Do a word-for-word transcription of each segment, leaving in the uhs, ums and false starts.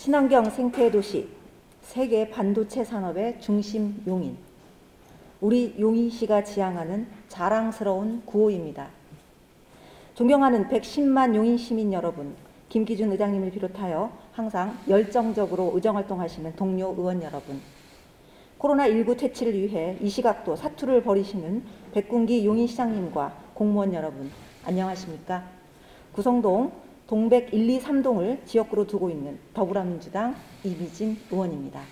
친환경 생태도시, 세계 반도체 산업의 중심 용인. 우리 용인시가 지향하는 자랑스러운 구호입니다. 존경하는 백십만 용인 시민 여러분, 김기준 의장님을 비롯하여 항상 열정적으로 의정활동하시는 동료 의원 여러분, 코로나십구 퇴치를 위해 이 시각도 사투를 벌이시는 백군기 용인시장님과 공무원 여러분, 안녕하십니까? 구성동 동백 일, 이, 삼 동을 지역구로 두고 있는 더불어민주당 이미진 의원입니다.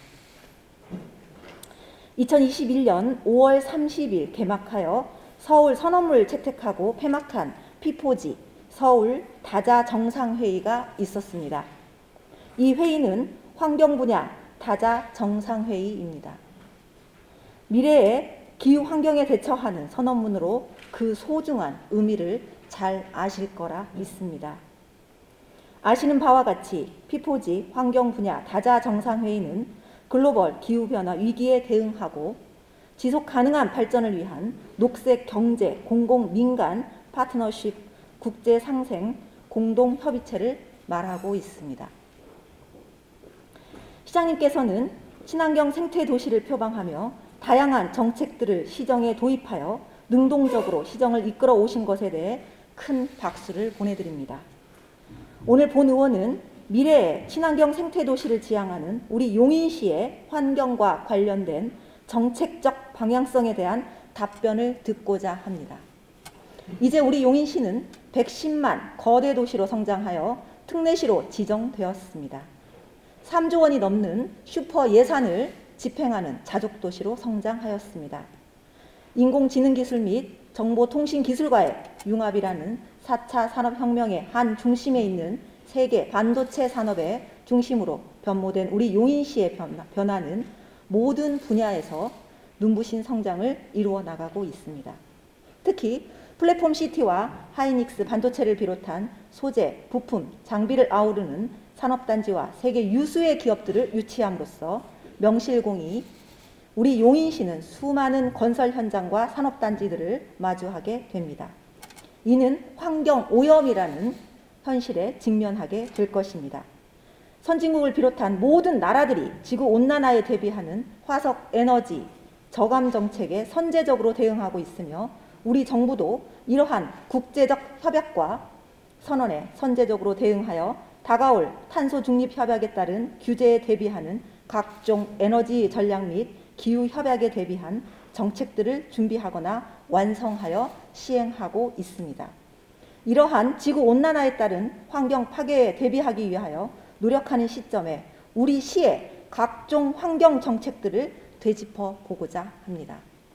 이천이십일 년 오월 삼십일 개막하여 서울 선언물 채택하고 폐막한 피포지 서울 다자 정상회의가 있었습니다. 이 회의는 환경 분야 다자 정상회의입니다. 미래의 기후 환경에 대처하는 선언문으로 그 소중한 의미를 잘 아실 거라 믿습니다. 아시는 바와 같이 피포지 환경 분야 다자 정상회의는 글로벌 기후변화 위기에 대응하고 지속 가능한 발전을 위한 녹색 경제 공공 민간 파트너십 국제 상생 공동 협의체를 말하고 있습니다. 시장님께서는 친환경 생태 도시를 표방하며 다양한 정책들을 시정에 도입하여 능동적으로 시정을 이끌어 오신 것에 대해 큰 박수를 보내드립니다. 오늘 본 의원은 미래의 친환경 생태도시를 지향하는 우리 용인시의 환경과 관련된 정책적 방향성에 대한 답변을 듣고자 합니다. 이제 우리 용인시는 백십만 거대 도시로 성장하여 특례시로 지정되었습니다. 삼조 원이 넘는 슈퍼 예산을 집행하는 자족도시로 성장하였습니다. 인공지능기술 및 정보통신기술과의 융합이라는 사 차 산업혁명의 한 중심에 있는 세계 반도체 산업의 중심으로 변모된 우리 용인시의 변화는 모든 분야에서 눈부신 성장을 이루어 나가고 있습니다. 특히 플랫폼 시티와 하이닉스 반도체를 비롯한 소재, 부품, 장비를 아우르는 산업단지와 세계 유수의 기업들을 유치함으로써 명실공히 우리 용인시는 수많은 건설 현장과 산업단지들을 마주하게 됩니다. 이는 환경오염이라는 현실에 직면하게 될 것입니다. 선진국을 비롯한 모든 나라들이 지구온난화에 대비하는 화석에너지 저감 정책에 선제적으로 대응하고 있으며 우리 정부도 이러한 국제적 협약과 선언에 선제적으로 대응하여 다가올 탄소 중립 협약에 따른 규제에 대비하는 각종 에너지 전략 및 기후 협약에 대비한 정책들을 준비하거나 완성하여 시행하고 있습니다. 이러한 지구온난화에 따른 환경 파괴에 대비하기 위하여 노력하는 시점에 우리 시의 각종 환경 정책들을 되짚어 보고자 합니다.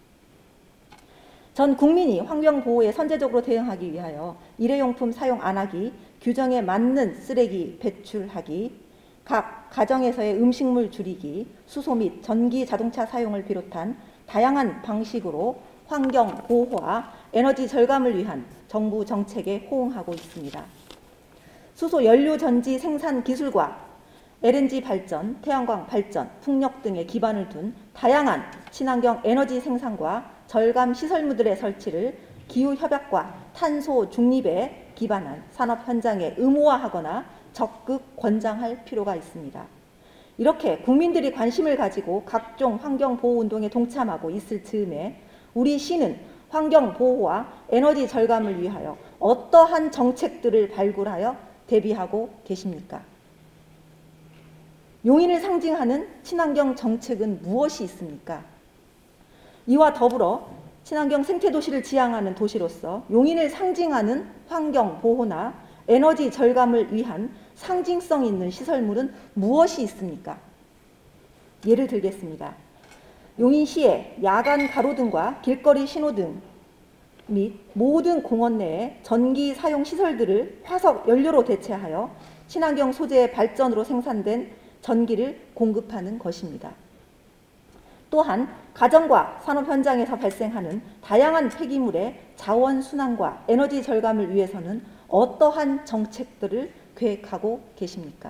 전 국민이 환경 보호에 선제적으로 대응하기 위하여 일회용품 사용 안 하기, 규정에 맞는 쓰레기 배출하기, 각 가정에서의 음식물 줄이기, 수소 및 전기 자동차 사용을 비롯한 다양한 방식으로 환경 보호와 에너지 절감을 위한 정부 정책에 호응하고 있습니다. 수소 연료 전지 생산 기술과 엘엔지 발전, 태양광 발전, 풍력 등에 기반을 둔 다양한 친환경 에너지 생산과 절감 시설물들의 설치를 기후협약과 탄소 중립에 기반한 산업 현장에 의무화하거나 적극 권장할 필요가 있습니다. 이렇게 국민들이 관심을 가지고 각종 환경보호운동에 동참하고 있을 즈음에 우리 시는 환경보호와 에너지 절감을 위하여 어떠한 정책들을 발굴하여 대비하고 계십니까? 용인을 상징하는 친환경 정책은 무엇이 있습니까? 이와 더불어 친환경 생태도시를 지향하는 도시로서 용인을 상징하는 환경보호나 에너지 절감을 위한 상징성 있는 시설물은 무엇이 있습니까? 예를 들겠습니다. 용인시의 야간 가로등과 길거리 신호등 및 모든 공원 내에 전기 사용 시설들을 화석 연료로 대체하여 친환경 소재의 발전으로 생산된 전기를 공급하는 것입니다. 또한 가정과 산업 현장에서 발생하는 다양한 폐기물의 자원 순환과 에너지 절감을 위해서는 어떠한 정책들을 계획하고 계십니까?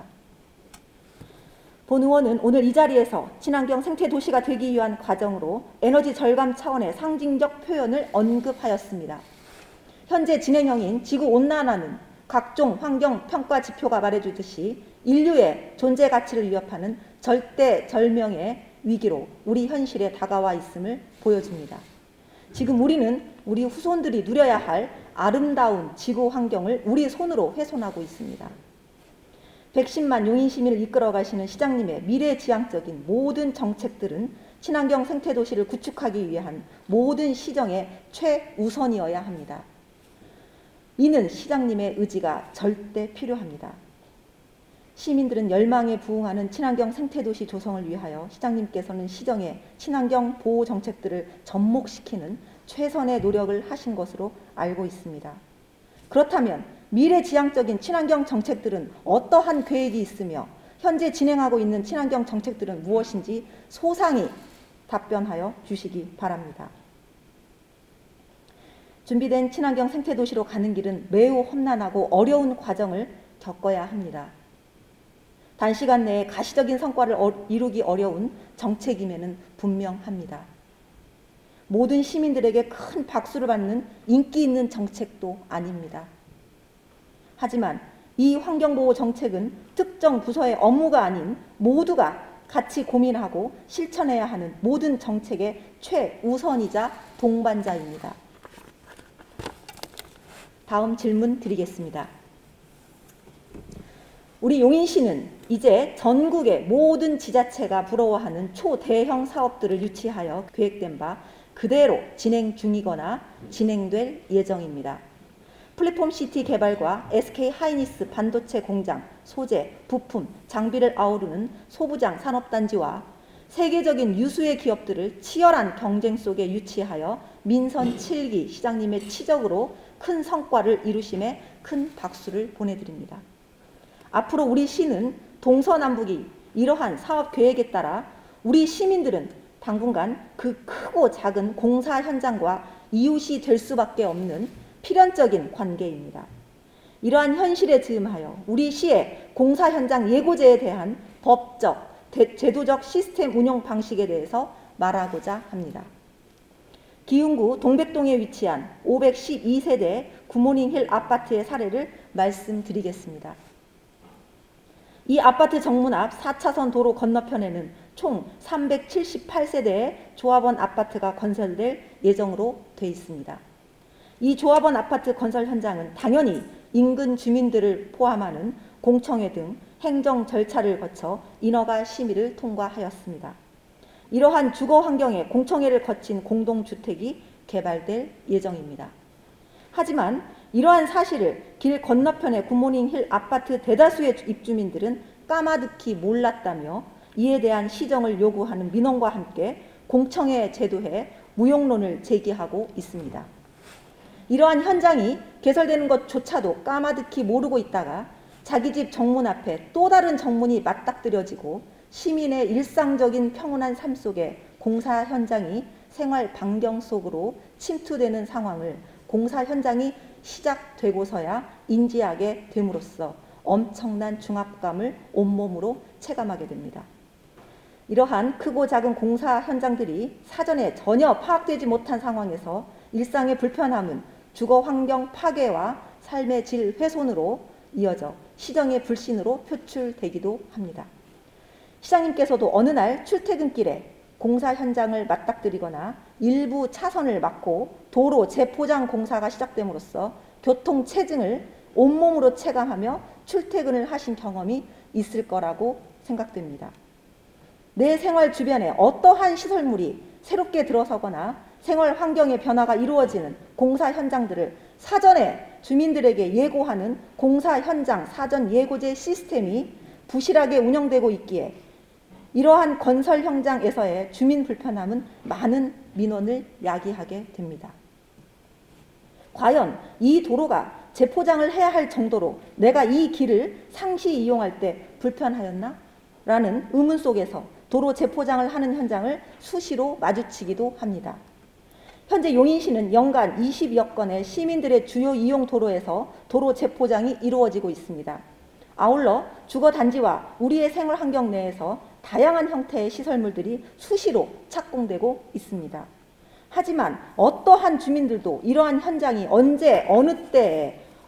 본 의원은 오늘 이 자리에서 친환경 생태도시가 되기 위한 과정으로 에너지 절감 차원의 상징적 표현을 언급하였습니다. 현재 진행형인 지구온난화는 각종 환경평가 지표가 말해주듯이 인류의 존재 가치를 위협하는 절대절명의 위기로 우리 현실에 다가와 있음을 보여줍니다. 지금 우리는 우리 후손들이 누려야 할 아름다운 지구 환경을 우리 손으로 훼손하고 있습니다. 백십만 용인 시민을 이끌어 가시는 시장님의 미래지향적인 모든 정책들은 친환경 생태도시를 구축하기 위한 모든 시정의 최우선이어야 합니다. 이는 시장님의 의지가 절대 필요합니다. 시민들은 열망에 부응하는 친환경 생태도시 조성을 위하여 시장님께서는 시정의 친환경 보호 정책들을 접목시키는 최선의 노력을 하신 것으로 알고 있습니다. 그렇다면 미래지향적인 친환경 정책들은 어떠한 계획이 있으며 현재 진행하고 있는 친환경 정책들은 무엇인지 소상히 답변하여 주시기 바랍니다. 준비된 친환경 생태도시로 가는 길은 매우 험난하고 어려운 과정을 겪어야 합니다. 단시간 내에 가시적인 성과를 이루기 어려운 정책임에는 분명합니다. 모든 시민들에게 큰 박수를 받는 인기 있는 정책도 아닙니다. 하지만 이 환경보호 정책은 특정 부서의 업무가 아닌 모두가 같이 고민하고 실천해야 하는 모든 정책의 최우선이자 동반자입니다. 다음 질문 드리겠습니다. 우리 용인시는 이제 전국의 모든 지자체가 부러워하는 초대형 사업들을 유치하여 계획된 바 그대로 진행 중이거나 진행될 예정입니다. 플랫폼시티 개발과 에스케이하이닉스 반도체 공장, 소재, 부품, 장비를 아우르는 소부장 산업단지와 세계적인 유수의 기업들을 치열한 경쟁 속에 유치하여 민선 칠 기 시장님의 치적으로 큰 성과를 이루심에 큰 박수를 보내드립니다. 앞으로 우리 시는 동서남북이 이러한 사업 계획에 따라 우리 시민들은 당분간 그 크고 작은 공사 현장과 이웃이 될 수밖에 없는 필연적인 관계입니다. 이러한 현실에 즈음하여 우리 시의 공사 현장 예고제에 대한 법적, 대, 제도적 시스템 운영 방식에 대해서 말하고자 합니다. 기흥구 동백동에 위치한 오백십이 세대 굿모닝힐 아파트의 사례를 말씀드리겠습니다. 이 아파트 정문 앞 사 차선 도로 건너편에는 총 삼백칠십팔 세대의 조합원 아파트가 건설될 예정으로 되어 있습니다. 이 조합원 아파트 건설 현장은 당연히 인근 주민들을 포함하는 공청회 등 행정 절차를 거쳐 인허가 심의를 통과하였습니다. 이러한 주거 환경에 공청회를 거친 공동주택이 개발될 예정입니다. 하지만 이러한 사실을 길 건너편의 굿모닝힐 아파트 대다수의 입주민들은 까마득히 몰랐다며 이에 대한 시정을 요구하는 민원과 함께 공청회 제도에 무용론을 제기하고 있습니다. 이러한 현장이 개설되는 것조차도 까마득히 모르고 있다가 자기 집 정문 앞에 또 다른 정문이 맞닥뜨려지고 시민의 일상적인 평온한 삶 속에 공사 현장이 생활 반경 속으로 침투되는 상황을 공사 현장이 시작되고서야 인지하게 됨으로써 엄청난 중압감을 온몸으로 체감하게 됩니다. 이러한 크고 작은 공사 현장들이 사전에 전혀 파악되지 못한 상황에서 일상의 불편함은 주거 환경 파괴와 삶의 질 훼손으로 이어져 시정의 불신으로 표출되기도 합니다. 시장님께서도 어느 날 출퇴근길에 공사 현장을 맞닥뜨리거나 일부 차선을 막고 도로 재포장 공사가 시작됨으로써 교통 체증을 온몸으로 체감하며 출퇴근을 하신 경험이 있을 거라고 생각됩니다. 내 생활 주변에 어떠한 시설물이 새롭게 들어서거나 생활 환경의 변화가 이루어지는 공사 현장들을 사전에 주민들에게 예고하는 공사 현장 사전 예고제 시스템이 부실하게 운영되고 있기에 이러한 건설 현장에서의 주민 불편함은 많은 민원을 야기하게 됩니다. 과연 이 도로가 재포장을 해야 할 정도로 내가 이 길을 상시 이용할 때 불편하였나? 라는 의문 속에서 도로 재포장을 하는 현장을 수시로 마주치기도 합니다. 현재 용인시는 연간 이십여 건의 시민들의 주요 이용 도로에서 도로 재포장이 이루어지고 있습니다. 아울러 주거단지와 우리의 생활 환경 내에서 다양한 형태의 시설물들이 수시로 착공되고 있습니다. 하지만 어떠한 주민들도 이러한 현장이 언제 어느 때에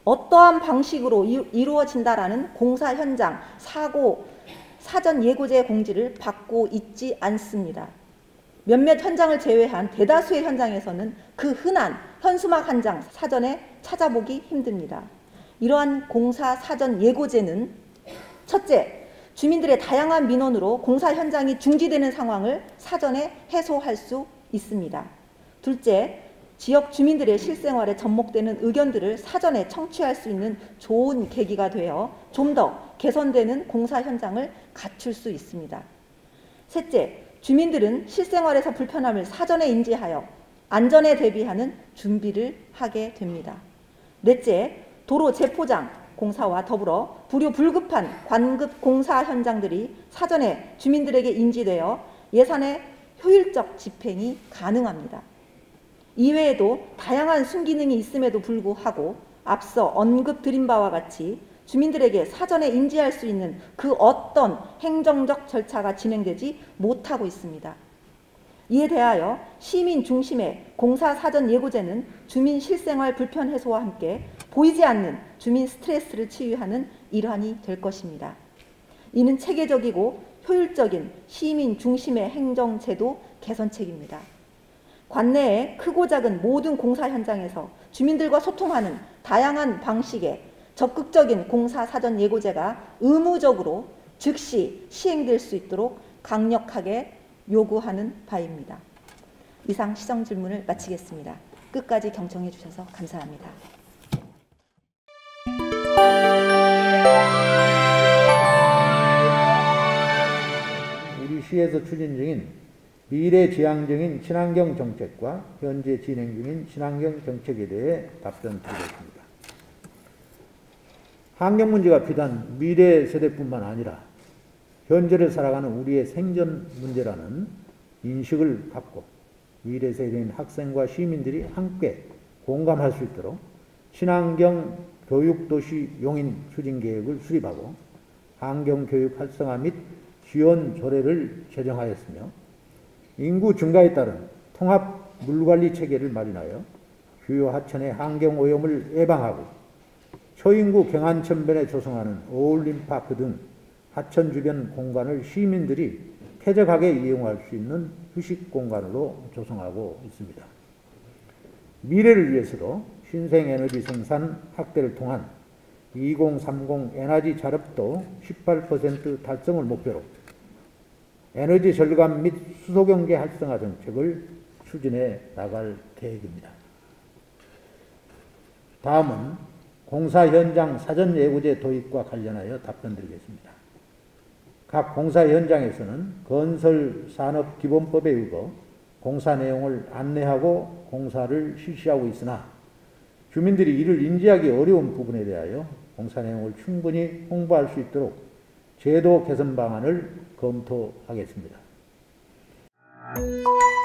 어떠한 방식으로 이루어진다라는 공사 현장 사고 사전 예고제 공지를 받고 있지 않습니다. 몇몇 현장을 제외한 대다수의 현장에서는 그 흔한 현수막 한 장 사전에 찾아보기 힘듭니다. 이러한 공사 사전 예고제는 첫째, 주민들의 다양한 민원으로 공사 현장이 중지되는 상황을 사전에 해소할 수 있습니다. 둘째, 지역 주민들의 실생활에 접목되는 의견들을 사전에 청취할 수 있는 좋은 계기가 되어 좀 더 개선되는 공사 현장을 갖출 수 있습니다. 셋째, 주민들은 실생활에서 불편함을 사전에 인지하여 안전에 대비하는 준비를 하게 됩니다. 넷째, 도로 재포장 공사와 더불어 불효 불급한 관급 공사 현장들이 사전에 주민들에게 인지되어 예산의 효율적 집행이 가능합니다. 이외에도 다양한 순기능이 있음에도 불구하고 앞서 언급드린 바와 같이 주민들에게 사전에 인지할 수 있는 그 어떤 행정적 절차가 진행되지 못하고 있습니다. 이에 대하여 시민 중심의 공사 사전 예고제는 주민 실생활 불편 해소와 함께 보이지 않는 주민 스트레스를 치유하는 일환이 될 것입니다. 이는 체계적이고 효율적인 시민 중심의 행정제도 개선책입니다. 관내의 크고 작은 모든 공사 현장에서 주민들과 소통하는 다양한 방식의 적극적인 공사 사전 예고제가 의무적으로 즉시 시행될 수 있도록 강력하게 요구하는 바입니다. 이상 시정 질문을 마치겠습니다. 끝까지 경청해 주셔서 감사합니다. 우리 시에서 추진 중인 미래지향적인 친환경 정책과 현재 진행 중인 친환경 정책에 대해 답변드리겠습니다. 환경 문제가 비단 미래 세대뿐만 아니라 현재를 살아가는 우리의 생존 문제라는 인식을 갖고 미래 세대인 학생과 시민들이 함께 공감할 수 있도록 친환경 교육도시 용인 추진 계획을 수립하고 환경교육 활성화 및 지원 조례를 제정하였으며 인구 증가에 따른 통합 물관리 체계를 마련하여 주요 하천의 환경오염을 예방하고 초인구 경안천변에 조성하는 어울림파크 등 하천 주변 공간을 시민들이 쾌적하게 이용할 수 있는 휴식 공간으로 조성하고 있습니다. 미래를 위해서도 신생에너지 생산 확대를 통한 이공삼공 에너지 자립도 십팔 퍼센트 달성을 목표로 에너지 절감 및 수소경제 활성화 정책을 추진해 나갈 계획입니다. 다음은 공사 현장 사전 예고제 도입과 관련하여 답변드리겠습니다. 각 공사 현장에서는 건설산업기본법에 의거 공사 내용을 안내하고 공사를 실시하고 있으나 주민들이 이를 인지하기 어려운 부분에 대하여 공사 내용을 충분히 홍보할 수 있도록 제도 개선 방안을 검토하겠습니다.